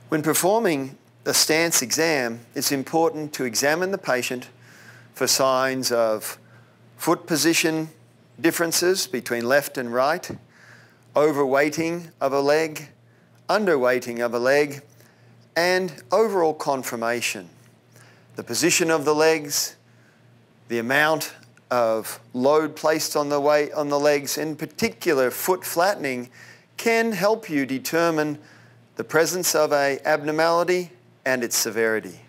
When performing a stance exam, it's important to examine the patient for signs of foot position differences between left and right, overweighting of a leg, underweighting of a leg, and overall conformation. The position of the legs, the amount of load placed on the legs, in particular foot flattening, can help you determine the presence of an abnormality and its severity.